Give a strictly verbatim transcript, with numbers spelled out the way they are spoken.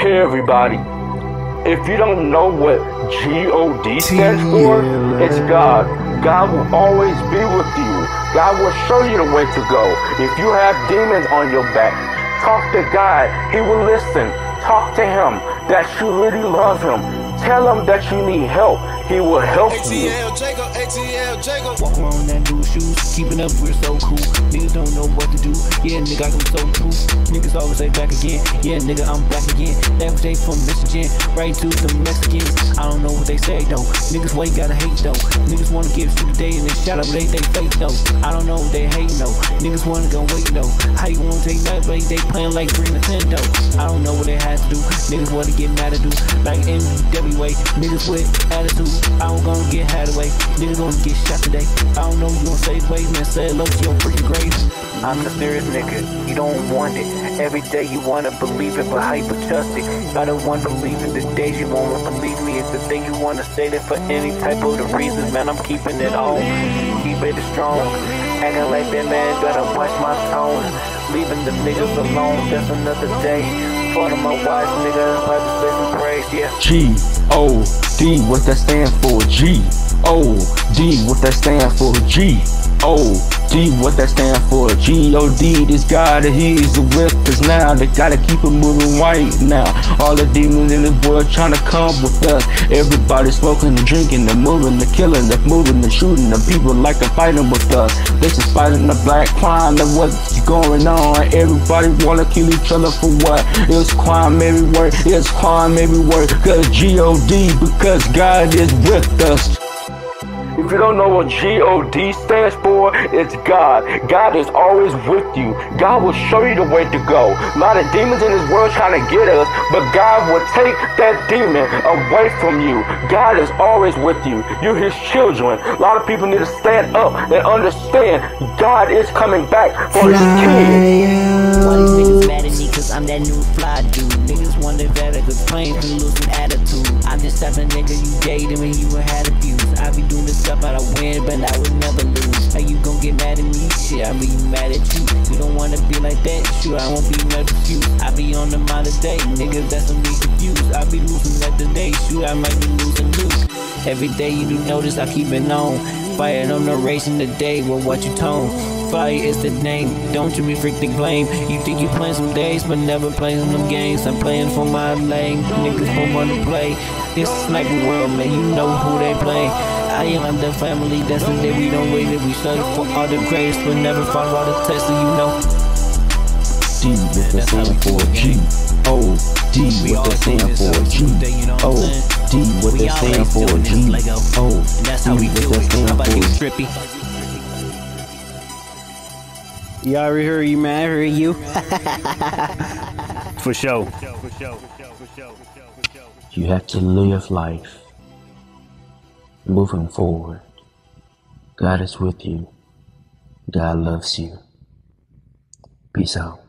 Hey everybody, if you don't know what G O D stands for, it's God. God will always be with you. God will show you the way to go. If you have demons on your back, talk to God. He will listen. Talk to Him that you really love Him. Tell Him that you need help. He will help you. A T L Jacob, A T L Jacob. Walk around that new shoes, keeping up, we're so cool. Niggas don't know what to do. Yeah, nigga, I'm so true. Niggas always say back again. Yeah, nigga, I'm back again. That day from Michigan, right to the Mexicans. I don't know what they say though. Niggas why you gotta hate though. Niggas wanna give you the day and then shout out, but they they fake though. I don't know what they hate though. Niggas wanna go wait though. How you wanna take that, but they playing like Green Nintendo. I don't know what they had to do. Niggas wanna get mad at do like N W A. Niggas with attitude. I don't gonna get had away. Niggas gonna get shot today. I don't know you gonna say wait, man. Say low to your freaking grave. I'm the serious nigga. You don't want it. Every day you wanna believe it, but hyper trust it. I don't wanna believe it. The days you won't believe me. It's the thing you wanna say that for any type of the reasons, man. I'm keeping it on. Keep it strong. Acting like that man, gotta watch my tone. Leaving the niggas alone, just another day. For my wife, nigga, about to say some praise, yeah. G O D, what that stand for? G O D, what that stand for? G O D, what that stand for? G O D, this God that He is with us now. They gotta keep it moving right now. All the demons in this world trying to come with us. Everybody smoking and drinking, they're moving, they're killing, they're moving, they're shooting. The people like to fighting with us. They just fighting the black crime. That what's going on. Everybody wanna kill each other for what? It's crime everywhere. It's crime everywhere. Cause G O D, because God is with us. If you don't know what G O D stands for, it's God. God is always with you. God will show you the way to go. A lot of demons in this world trying to get us, but God will take that demon away from you. God is always with you. You're His children. A lot of people need to stand up and understand God is coming back for His kids. Why these niggas mad at me? Cause I'm that new fly dude. Niggas wonder better cause playing can lose some attitude. I'm just type of nigga you dated when you had abuse. I be doing this stuff I win, but I would never lose. How you gon' get mad at me? Shit, I be mad at you. You don't wanna be like that, sure, I won't be mad with you. I be on the mind of day, niggas that's gonna be confused. I be losing at the day, shoot, I might be losing loose. Every day you do notice I keep it on. Fire no narration today with what you tone. Fire is the name, don't you be freaking claim. You think you playing some days, but never playing them games. I'm playing for my lane, niggas don't wanna play. This sniper world, man, you know who they play. I am the family, that's the day we don't wait. We search for all the grace, but never follow all the tests, so you know. D, what that stand for? G O D, what that stand for? G O D, what that stand for? G O D, what that stand for? Yeah, I heard you, man. I heard you. For sure. You have to live life moving forward. God is with you. God loves you. Peace out.